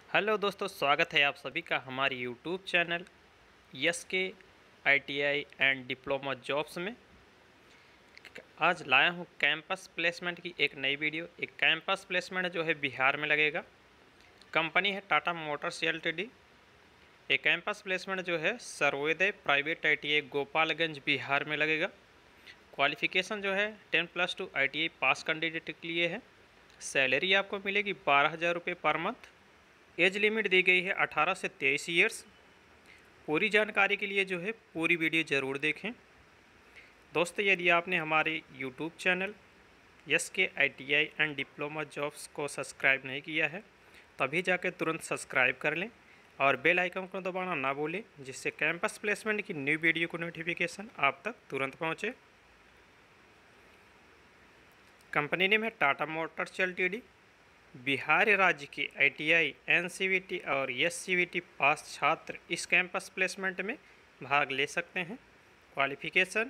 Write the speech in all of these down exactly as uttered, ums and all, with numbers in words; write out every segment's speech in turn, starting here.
Hello दोस्तों, स्वागत है आप सभी का हमारे YouTube channel yes K I T I and diploma jobs में। आज लाया हूँ कैंपस प्लेसमेंट की एक नई वीडियो। एक कैंपस प्लेसमेंट जो है बिहार में लगेगा। कंपनी है टाटा मोटर्स एलटीडी। एक कैंपस प्लेसमेंट जो है Sarvodaya private I T I Gopalganj Bihar में लगेगा। क्वालिफ़िकेशन जो है ten plus two I T I pass candidate के लिए है। सैलरी आपको मिलेगी बारह हज़ार रुपये पर मंथ। एज लिमिट दी गई है अठारह से तेईस ईयर्स। पूरी जानकारी के लिए जो है पूरी वीडियो ज़रूर देखें। दोस्तों, यदि आपने हमारे YouTube channel yes K I T I and diploma jobs को सब्सक्राइब नहीं किया है तो अभी जाकर तुरंत सब्सक्राइब कर लें और बेल आइकन को दबाना ना भूलें, जिससे कैंपस प्लेसमेंट की न्यू वीडियो को नोटिफिकेशन आप तक तुरंत पहुँचे। कंपनी नेम है टाटा मोटर्स एलटीडी। बिहार राज्य के I T I, N C V T और S C V T pass छात्र इस कैंपस प्लेसमेंट में भाग ले सकते हैं। क्वालिफ़िकेशन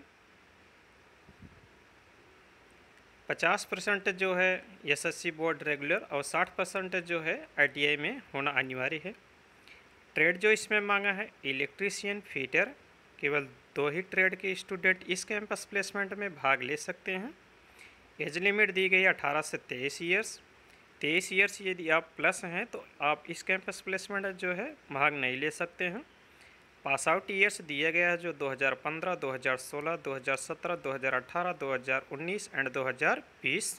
पचास परसेंट जो है S S C board regular और साठ परसेंट जो है आई टी आई में होना अनिवार्य है। ट्रेड जो इसमें मांगा है इलेक्ट्रीशियन, फिटर। केवल दो ही ट्रेड के स्टूडेंट इस कैंपस प्लेसमेंट में भाग ले सकते हैं। एज लिमिट दी गई अठारह से तेईस ईयर्स। तेईस ईयर्स यदि आप प्लस हैं तो आप इस कैंपस प्लेसमेंट जो है भाग नहीं ले सकते हैं। पास आउट ईयर्स दिया गया है जो दो हज़ार पंद्रह, दो हज़ार सोलह, दो हज़ार सत्रह, दो हज़ार अठारह, दो हज़ार उन्नीस एंड दो हज़ार बीस।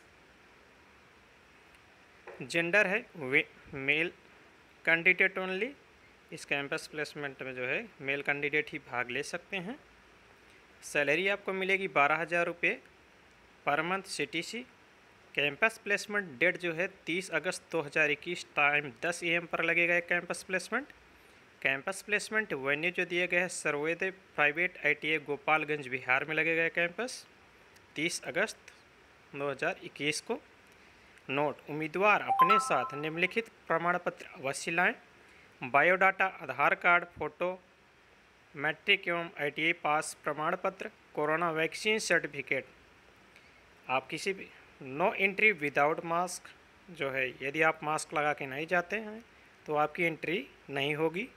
जेंडर है वे मेल कैंडिडेट ओनली। इस कैंपस प्लेसमेंट में जो है मेल कैंडिडेट ही भाग ले सकते हैं। सैलरी आपको मिलेगी बारह हज़ार रुपये पर month C T C. Campus placement date जो है तीस अगस्त दो हज़ार इक्कीस, टाइम दस ए एम पर लगेगा एक campus placement. Campus placement venue जो दिया गया है Sarvodaya private I T I Gopalganj Bihar में लगेगा कैंपस तीस अगस्त दो हज़ार इक्कीस को। नोट: उम्मीदवार अपने साथ निम्नलिखित प्रमाण पत्र अवश्य लाएँ: biodata, Aadhaar card, photo, matric एवं आई टी आई पास प्रमाण पत्र, कोरोना वैक्सीन सर्टिफिकेट। आप किसी भी नो एंट्री विदाउट मास्क जो है, यदि आप मास्क लगा के नहीं जाते हैं तो आपकी एंट्री नहीं होगी।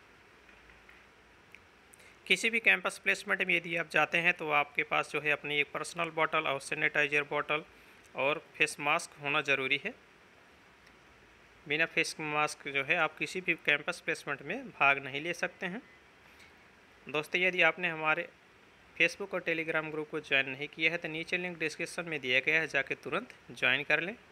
किसी भी कैंपस प्लेसमेंट में यदि आप जाते हैं तो आपके पास जो है अपनी एक पर्सनल बॉटल और सैनिटाइजर बॉटल और फेस मास्क होना ज़रूरी है। बिना फेस मास्क जो है आप किसी भी कैंपस प्लेसमेंट में भाग नहीं ले सकते हैं। दोस्तों, यदि आपने हमारे फेसबुक और टेलीग्राम ग्रुप को ज्वाइन नहीं किया है तो नीचे लिंक डिस्क्रिप्शन में दिया गया है, जाके तुरंत ज्वाइन कर लें।